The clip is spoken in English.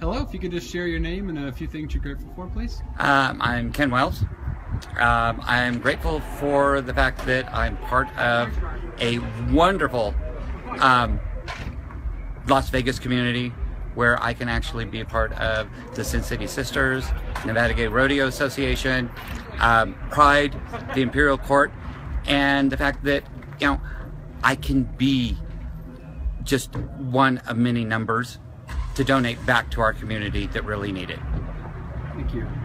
Hello, if you could just share your name and a few things you're grateful for, please. I'm Ken Wells. I'm grateful for the fact that I'm part of a wonderful Las Vegas community where I can actually be a part of the Sin City Sisters, Nevada Gay Rodeo Association, Pride, the Imperial Court, and the fact that, you know, I can be just one of many numbers to donate back to our community that really need it. Thank you.